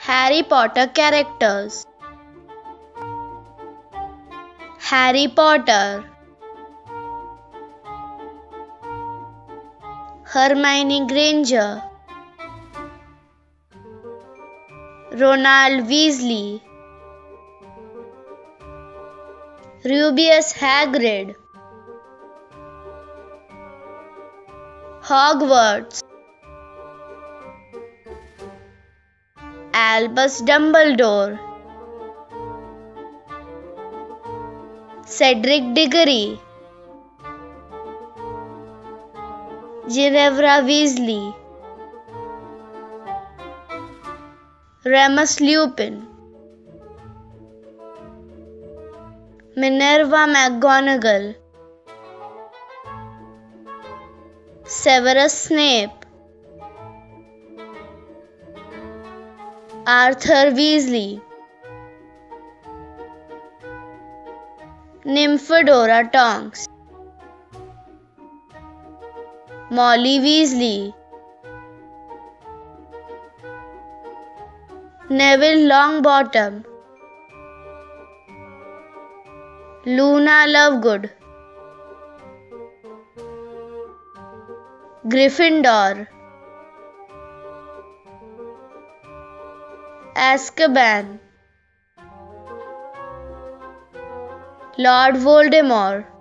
Harry Potter characters. Harry Potter, Hermione Granger, Ronald Weasley, Rubeus Hagrid, Hogwarts, Albus Dumbledore, Cedric Diggory, Ginevra Weasley, Remus Lupin, Minerva McGonagall, Severus Snape, Arthur Weasley, Nymphadora Tonks, Molly Weasley, Neville Longbottom, Luna Lovegood, Gryffindor, Azkaban, Lord Voldemort,